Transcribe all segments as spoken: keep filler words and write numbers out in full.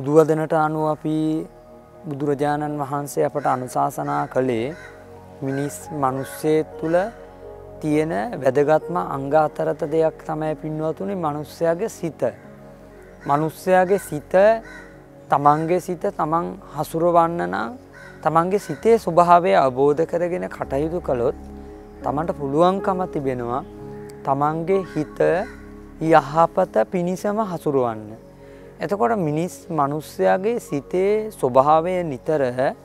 බුදුවදනට අනුව අපි බුදුරජාණන් වහන්සේ අපට අනුශාසනා කළේ මිනිස් මනුස්සයෙ තුළ තියෙන වැදගත්ම අංග අතරත දෙයක් තමයි පින්වතුනි මනුස්සයාගේ සිත. මනුස්සයාගේ සිත තමන්ගේ සිත තමන් හසුරවන්න නම් තමන්ගේ සිතේ ස්වභාවය අවබෝධ කරගෙන කටයුතු කළොත් තමන්ට පුළුවන්කම තිබෙනවා තමන්ගේ හිත යහපත පිණිසම හසුරවන්න. එතකොට මිනිස් මනුස්සයාගේ සිතේ ස්වභාවය නිතර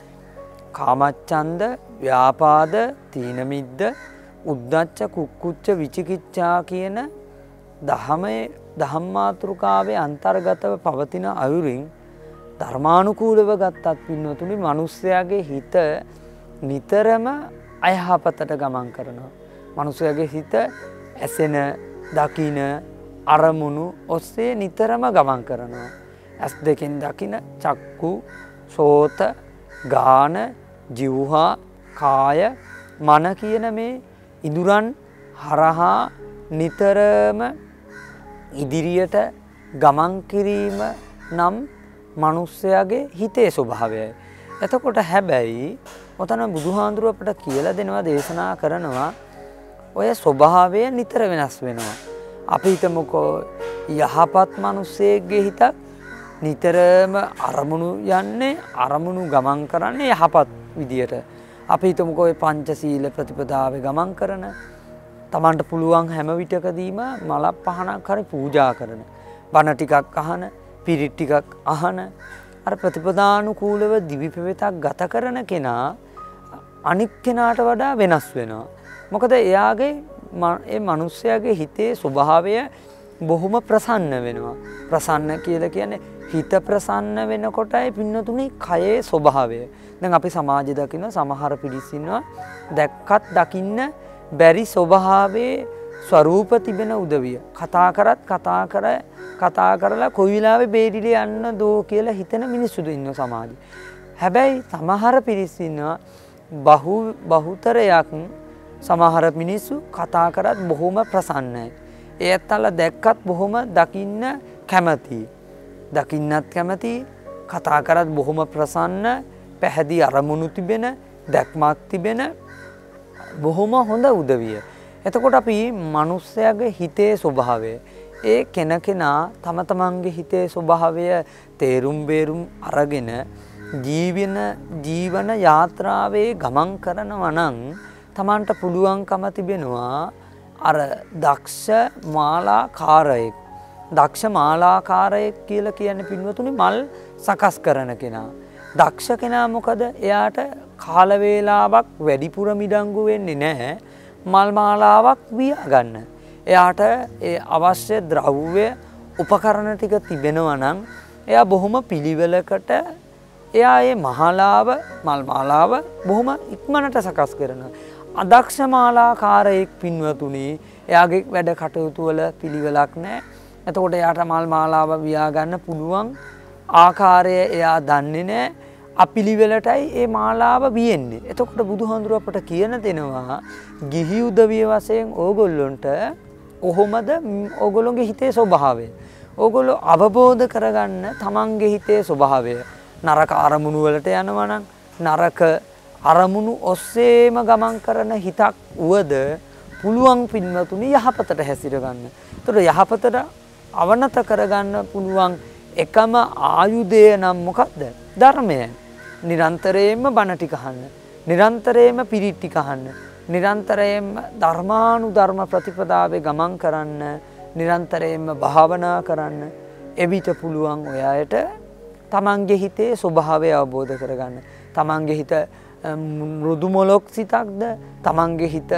කාමච්ඡන්ද, ව්‍යාපාද, තීන මිද්ද, උද්ධච්ච, කුක්කුච්ච, විචිකිච්ඡා කියන දහමේ ධම්මාතෘකාවේ අන්තර්ගතව පවතින අයුරින් ධර්මානුකූලව ගත්තත් පින්නතුනි මනුස්සයාගේ හිත නිතරම අයහපතට ගමන් කරනවා. මනුස්සයාගේ හිත ඇසෙන, දකින අරමුණු ඔස්සේ නිතරම ගමන් කරනවා. ඇස් දෙකෙන් දකින චක්කු, සෝත, ගාන, ජීවහා, කාය, මන කියන මේ ඉඳුරන් හරහා නිතරම ඉදිරියට ගමන් කිරීම නම් මනුස්සයාගේ හිතේ ස්වභාවයයි. එතකොට හැබැයි ඔතන බුදුහාඳුර අපට කියලා දෙනවා, දේශනා කරනවා ඔය ස්වභාවය නිතර වෙනස් වෙනවා. අපි හිතමුකෝ යහපත් මිනිස්සෙක්ගේ හිතක් නිතරම අරමුණු යන්නේ, අරමුණු ගමන් කරන්නේ යහපත් විදියට. අපි හිතමුකෝ ඔය පංචශීල ප්‍රතිපදාවේ ගමන් කරන, තමන්ට පුළුවන් හැම විටකදීම මල පහනක් හරි පූජා කරන, බණ ටිකක් අහන, පිරිත් ටිකක් අහන, අර ප්‍රතිපදානුකූලව දිවි පෙවෙතක් ගත කරන කෙනා අනික් කෙනාට වඩා වෙනස් වෙනවා. මොකද එයාගේ ඒ මිනිස්යාගේ හිතේ ස්වභාවය බොහොම ප්‍රසන්න වෙනවා. ප්‍රසන්න කියලා කියන්නේ හිත ප්‍රසන්න වෙනකොටයි පින්නතුනේ කයේ ස්වභාවය. දැන් අපි සමාජයේ දකින්න සමහර පිරිස් ඉන්නවා දැක්කත් දකින්න බැරි ස්වභාවයේ ස්වરૂප තිබෙන උදවිය. කතා කරත් කතා කර කතා කරලා කොයි වෙලාවෙ බේරිලි යන්න දෝ කියලා හිතන මිනිස්සුද ඉන්නවා සමාජයේ. හැබැයි සමහර පිරිස් ඉන්නවා බහු බහුතරයක් සමහර මිනිස්සු කතා කරත් බොහොම ප්‍රසන්නයි. ඒ ඇත්තලා දැක්කත් බොහොම දකින්න කැමතියි. දකින්නත් කැමතියි, කතා කරත් බොහොම ප්‍රසන්න, පැහැදිලි අරමුණු තිබෙන, දැක්මක් තිබෙන බොහොම හොඳ උදවිය. එතකොට අපි මිනිස්යාගේ හිතේ ස්වභාවය, ඒ කෙනකෙනා තම තමන්ගේ හිතේ ස්වභාවය තේරුම් බේරුම් අරගෙන ජීවන ජීවන යාත්‍රාවේ ගමන් කරනවා නම් තමන්ට පුළුවන්කම තිබෙනවා අර දක්ෂ මාලාකාරයෙක්. දක්ෂ මාලාකාරයෙක් කියලා කියන්නේ පින්වතුනි මල් සකස් කරන කෙනා. දක්ෂ කෙනා මොකද? එයාට කාල වේලාවක් වැඩිපුර මිඩංගු වෙන්නේ නැහැ මල් මාලාවක් වියා ගන්න. එයාට ඒ අවශ්‍ය ද්‍රව්‍ය උපකරණ ටික තිබෙනවා නම් එයා බොහොම පිළිවෙලකට එයා ඒ මහලාව මල් මාලාව බොහොම ඉක්මනට සකස් කරනවා. අදක්ෂ මාලාකාරයෙක් පින්වතුනි එයාගේ වැඩ කටයුතු වල පිළිවෙලක් නැහැ. එතකොට එයාට මල් මාලාව වියා ගන්න පුළුවන් ආකාරය එයා දන්නේ නැහැ. අපිලිවෙලටයි ඒ මාලාව වියෙන්නේ. එතකොට බුදුහාඳුර අපට කියන දෙනවා ගිහි උදවිය වශයෙන් ඕගොල්ලොන්ට කොහොමද ඕගොල්ලොන්ගේ හිතේ ස්වභාවය ඕගොල්ලෝ අවබෝධ කරගන්න තමන්ගේ හිතේ ස්වභාවය. නරක අරමුණු වලට යනවා නම් නරක අරමුණු ඔස්සේම ගමන් කරන හිතක් වුවද පුළුවන් පින්වතුනි යහපතට හැසිර ගන්න. ඒතර යහපතට අවනත කරගන්න පුළුවන් එකම ආයුධය නම් මොකක්ද? ධර්මය. නිරන්තරයෙන්ම බණ ටික අහන්න, නිරන්තරයෙන්ම පිරිත් ටික අහන්න, නිරන්තරයෙන්ම ධර්මානුධර්ම ප්‍රතිපදාවේ ගමන් කරන්න, නිරන්තරයෙන්ම භාවනා කරන්න. එවිට පුළුවන් ඔය අයට තමන්ගේ හිතේ ස්වභාවය අවබෝධ කරගන්න. තමන්ගේ හිත මෘදු මොලොක් සිතක්ද, තමන්ගේ හිත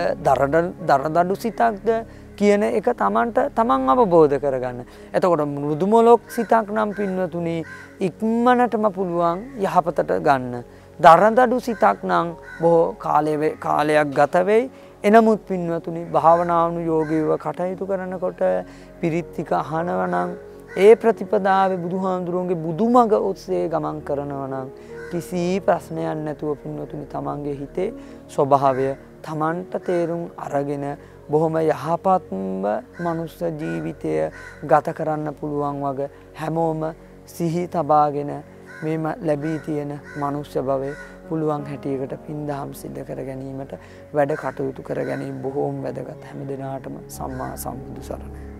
දරදඬු සිතක්ද කියන එක තමන්ට තමන් අවබෝධ කරගන්න. එතකොට මෘදු මොලොක් සිතක් නම් පින්වතුනි ඉක්මනටම පුළුවන් යහපතට ගන්න. දරදඬු සිතක් නම් බොහෝ කාලය කාලයක් ගත වෙයි. එනමුත් පින්වතුනි භාවනානුයෝගීව කටයුතු කරනකොට පිරිත් ටික අහනවා නම් ඒ ප්‍රතිපදාවේ බුදුහාඳුරුවන්ගේ බුදුමග ඔස්සේ ගමන් කරනවා නම් කිසි ප්‍රශ්නයක් නැතුව පින්වතුනි තමන්ගේ හිතේ ස්වභාවය තමන්ට තේරුම් අරගෙන බොහොම යහපත්ම මනුස්ස ජීවිතය ගත කරන්න පුළුවන් වගේ හැමෝම සිහි තබාගෙන මේ ලැබී තියෙන මනුෂ්‍ය භවයේ පුළුවන් හැටියකට පින්දහම් සිද්ධ කර ගැනීමට වැඩ කටයුතු කර ගැනීම බොහෝම වැදගත්. හැම දිනාටම සම්මා සම්බුදු සරණයි.